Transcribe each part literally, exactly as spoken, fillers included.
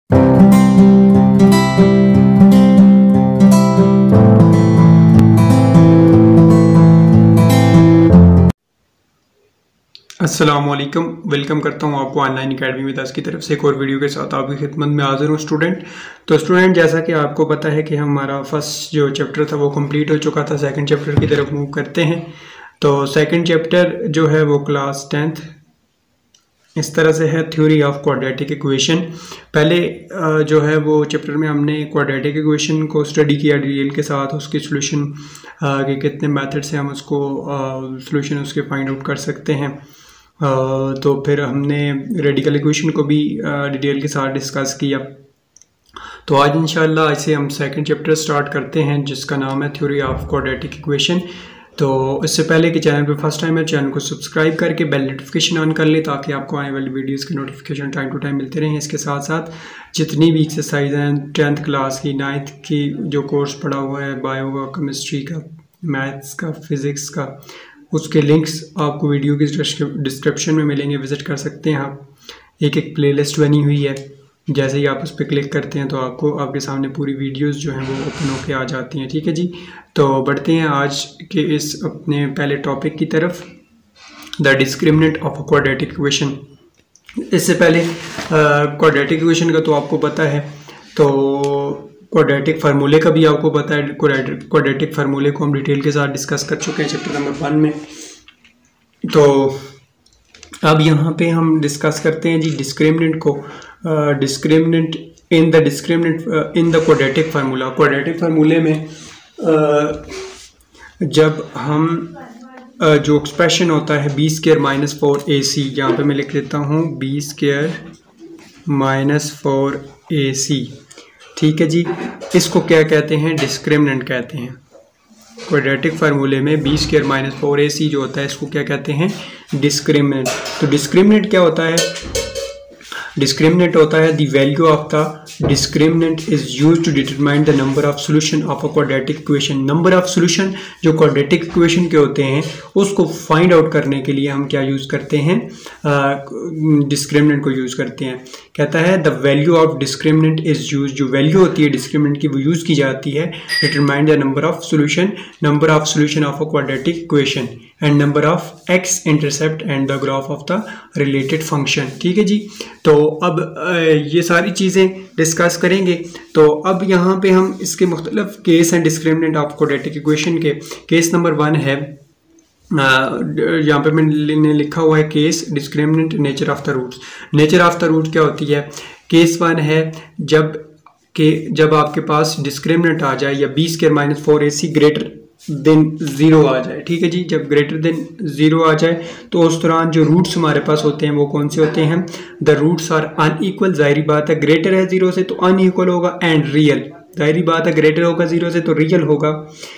अस्सलामुअलैकुम, वेलकम करता हूँ आपको ऑनलाइन अकेडमी में दस की तरफ से एक और वीडियो के साथ आपकी खिदमत में हाजिर हूँ स्टूडेंट। तो स्टूडेंट, जैसा कि आपको पता है कि हमारा फर्स्ट जो चैप्टर था वो कंप्लीट हो चुका था। सेकंड चैप्टर की तरफ मूव करते हैं। तो सेकंड चैप्टर जो है वो क्लास टेंथ इस तरह से है, थ्योरी ऑफ क्वाड्रेटिक इक्वेशन। पहले जो है वो चैप्टर में हमने क्वाड्रेटिक इक्वेशन को स्टडी किया डिटेल के साथ, उसकी सोल्यूशन के कितने मेथड से हम उसको सोल्यूशन उसके फाइंड आउट कर सकते हैं। Uh, तो फिर हमने रेडिकल इक्वेशन को भी डिटेल के साथ डिस्कस किया। तो आज इंशाल्लाह ऐसे हम सेकंड चैप्टर स्टार्ट करते हैं जिसका नाम है थ्योरी ऑफ क्वाड्रेटिक इक्वेशन। तो इससे पहले कि चैनल पे फर्स्ट टाइम है, चैनल को सब्सक्राइब करके बेल नोटिफिकेशन ऑन कर ले ताकि आपको आने वाली वीडियोस के नोटिफिकेशन टाइम टू टाइम मिलते रहें। इसके साथ साथ जितनी भी एक्सरसाइज हैं टेंथ क्लास की, नाइन्थ की जो कोर्स पढ़ा हुआ है, बायो का, केमिस्ट्री का, मैथ्स का, फिज़िक्स का, उसके लिंक्स आपको वीडियो की डिस्क्रिप्शन में मिलेंगे, विज़िट कर सकते हैं आप। एक एक प्लेलिस्ट बनी हुई है, जैसे ही आप उस पर क्लिक करते हैं तो आपको आपके सामने पूरी वीडियोस जो हैं वो ओपन होके आ जाती हैं। ठीक है जी, तो बढ़ते हैं आज के इस अपने पहले टॉपिक की तरफ, the discriminant of a quadratic equation. इससे पहले क्वाड्रेटिक इक्वेशन का तो आपको पता है, तो क्वाड्रेटिक फार्मूले का भी आपको पता है। क्वाड्रेटिक फार्मूले को हम डिटेल के साथ डिस्कस कर चुके हैं चैप्टर नंबर वन में। तो अब यहाँ पे हम डिस्कस करते हैं जी डिस्क्रिमिनेंट को। Discriminant in the discriminant in the quadratic formula. Quadratic फार्मूले में uh, जब हम uh, जो एक्सप्रेशन होता है B square minus four A C, यहाँ पे मैं लिख लेता हूँ B square minus four A C, ठीक है जी, इसको क्या कहते हैं? डिस्क्रिमिनेंट कहते हैं। क्वाड्रेटिक फार्मूले में B square minus four A C जो होता है इसको क्या कहते हैं? डिस्क्रिमिनेंट। तो डिस्क्रिमिनेंट क्या होता है? डिस्क्रिमिनेंट होता है the value of the discriminant is used to determine the number of solution of a quadratic equation. Number of solution जो क्वाड्रेटिक इक्वेशन के होते हैं उसको फाइंड आउट करने के लिए हम क्या यूज करते हैं? डिस्क्रिमिनेंट को यूज करते हैं। कहता है the value of discriminant is use, जो वैल्यू होती है डिस्क्रिमिनेंट की वो यूज की जाती है determine the number of solution, number of solution of a quadratic equation and number of X intercept and the graph of the related function. ठीक है जी, तो अब ये सारी चीज़ें डिस्कस करेंगे। तो अब यहाँ पे हम इसके मुख्तलिफ केस हैं डिस्क्रिमिनेंट ऑफ क्वाड्रेटिक इक्वेशन के। केस नंबर वन है, यहाँ पे मैंने लिखा हुआ है case discriminant nature of the roots. Nature of the root क्या होती है? केस वन है जब के जब आपके पास डिस्क्रिमिनेंट आ जाए या B square minus four A C greater than zero आ जाए। ठीक है जी, जब ग्रेटर देन ज़ीरो आ जाए तो उस दौरान जो रूट्स हमारे पास होते हैं वो कौन से होते हैं? The roots are unequal. जाहिर बात है ग्रेटर है ज़ीरो से तो अनइक्वल होगा, एंड रियल। जाहिर बात है ग्रेटर होगा ज़ीरो से तो रियल होगा।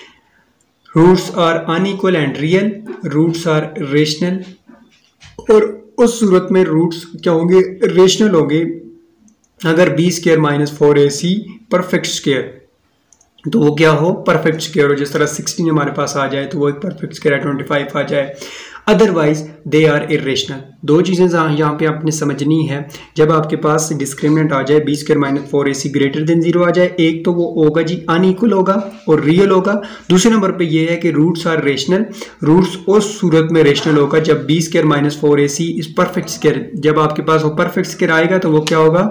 Roots are unequal and real, roots are rational, और उस सूरत में रूट्स क्या होंगे? रेशनल होंगे अगर B square minus four A C perfect square, तो वो क्या हो? परफेक्ट स्क्वायर हो। जिस तरह सिक्सटीन हमारे पास आ जाए तो वो एक परफेक्ट स्क्वायर है, ट्वेंटी फाइव आ जाए, अदरवाइज दे आर इरेशनल। दो चीज़ें यहाँ पे आपने समझनी है। जब आपके पास डिस्क्रिमिनेंट आ जाए B square minus four A C greater than zero आ जाए, एक तो वो होगा जी अनइक्वल होगा और रियल होगा। दूसरे नंबर पे ये है कि रूट्स आर रेशनल। रूट्स उस सूरत में रेशनल होगा जब B square minus four A C is perfect square. जब आपके पास वो परफेक्ट स्क्वायर आएगा तो वो क्या होगा?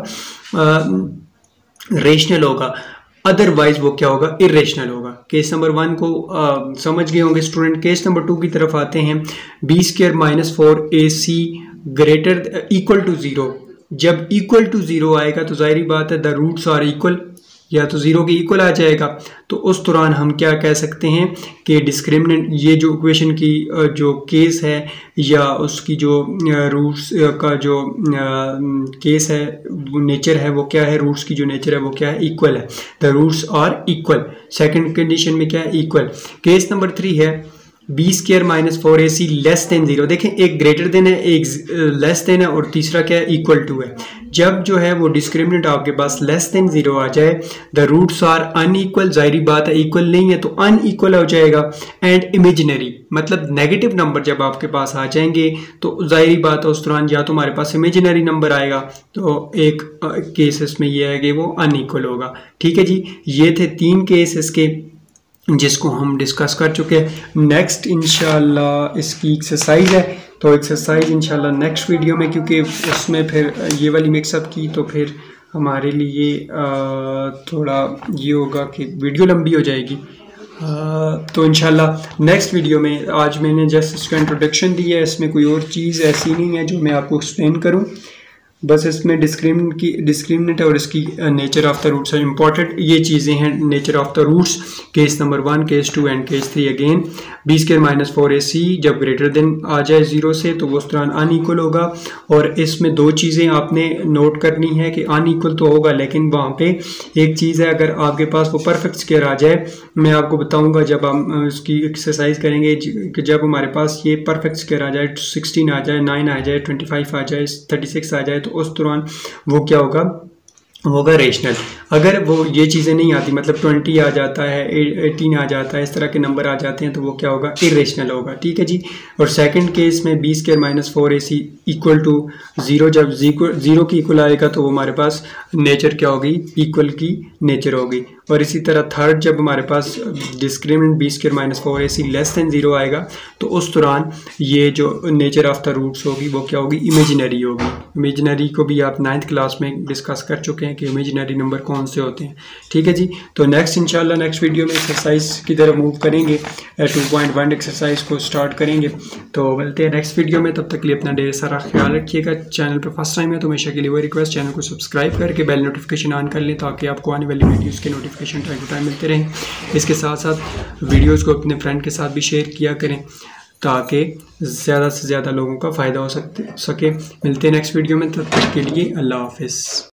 रेशनल होगा, अदरवाइज वो क्या होगा? इरेशनल होगा। केस नंबर वन को आ, समझ गए होंगे स्टूडेंट। केस नंबर टू की तरफ आते हैं। B square minus four A C greater equal to zero. जब इक्वल टू जीरो आएगा तो जाहिर बात है द रूट्स आर इक्वल, या तो ज़ीरो के इक्वल आ जाएगा। तो उस दौरान हम क्या कह सकते हैं कि डिस्क्रिमिनेंट, ये जो इक्वेशन की जो केस है या उसकी जो रूट्स का जो केस है, नेचर है वो क्या है? रूट्स की जो नेचर है वो क्या है? इक्वल है। The roots are equal. Second condition में क्या है? इक्वल। केस नंबर थ्री है B square minus four A C less than zero. देखें एक ग्रेटर देन है, एक लेस देन है और तीसरा क्या है, इक्वल टू है। जब जो है वो डिस्क्रिमिनेंट आपके पास लेस देन जीरो आ जाए, द रूट्स आर अनइक्वल, जाहिर बात है इक्वल नहीं है तो अनइक्वल हो जाएगा, एंड इमेजिनरी मतलब नेगेटिव नंबर जब आपके पास आ जाएंगे तो जाहिर बात है उस दौरान या तो हमारे पास इमेजिनरी नंबर आएगा, तो एक केसेस में ये है कि वो अनइक्वल होगा। ठीक है जी, ये थे तीन केसेस के जिसको हम डिस्कस कर चुके हैं। नेक्स्ट इंशाल्लाह इसकी एक्सरसाइज है, तो एक्सरसाइज इंशाल्लाह नेक्स्ट वीडियो में, क्योंकि उसमें फिर ये वाली मिक्सअप की तो फिर हमारे लिए थोड़ा ये होगा कि वीडियो लंबी हो जाएगी। तो इंशाल्लाह नेक्स्ट वीडियो में, आज मैंने जस्ट इसका इंट्रोडक्शन दी है, इसमें कोई और चीज़ ऐसी नहीं है जो मैं आपको एक्सप्लेन करूँ, बस इसमें डिस्क्रिमिनेंट की डिस्क्रिमिनेंट और इसकी नेचर ऑफ द रूट्स है इंपॉर्टेंट, ये चीज़ें हैं nature of the roots. Case number one, case two and case three. Again B square minus four A C जब ग्रेटर देन आ जाए जीरो से तो वो उस दौरान अनइक्वल होगा, और इसमें दो चीज़ें आपने नोट करनी है कि अनइक्वल तो होगा लेकिन वहाँ पे एक चीज़ है, अगर आपके पास वो परफेक्ट स्क्वायर आ जाए, मैं आपको बताऊँगा जब हम उसकी एक्सरसाइज करेंगे कि जब हमारे पास ये परफेक्ट स्क्वायर आ जाए, सिक्सटीन आ जाए, नाइन आ जाए, ट्वेंटी फाइव आ जाए, थर्टी सिक्स आ जाए, तो उस दौरान वो क्या होगा, होगा रेशनल। अगर वो ये चीज़ें नहीं आती, मतलब ट्वेंटी आ जाता है, एटीन आ जाता है, इस तरह के नंबर आ जाते हैं, तो वो क्या होगा, इरेशनल होगा। ठीक है जी। और सेकंड केस में B square minus four A C equal to zero, जब जीरो की इक्वल आएगा तो वो हमारे पास नेचर क्या होगी, इक्वल की नेचर होगी। और इसी तरह थर्ड, जब हमारे पास discriminant B square minus four A C less than zero आएगा तो उस दौरान ये जो नेचर ऑफ द रूट्स होगी वो क्या होगी, इमेजिनरी होगी। इमेजिनरी को भी आप नाइन्थ क्लास में डिस्कस कर चुके हैं कि इमेजिनरी नंबर कौन से होते हैं। ठीक है जी। तो नेक्स्ट इंशाल्लाह नेक्स्ट वीडियो में एक्सरसाइज की तरफ मूव करेंगे, टू पॉइंट वन एक्सरसाइज को स्टार्ट करेंगे। तो मिलते हैं नेक्स्ट वीडियो में, तब तक के लिए अपना ढेर सारा ख्याल रखिएगा। चैनल पर फर्स्ट टाइम है तो हमेशा के लिए वो रिक्वेस्ट, चैनल को सब्सक्राइब करके बेल नोटिफिकेशन ऑन कर लें ताकि आपको आने वाली वीडियोज़ के नोटिफिकेशन टाइम टू टाइम मिलते रहें। इसके साथ साथ वीडियोज़ को अपने फ्रेंड के साथ भी शेयर किया करें ताकि ज़्यादा से ज़्यादा लोगों का फ़ायदा हो सकते सके। मिलते हैं नेक्स्ट वीडियो में, तब तक के लिए अल्लाह हाफिज़।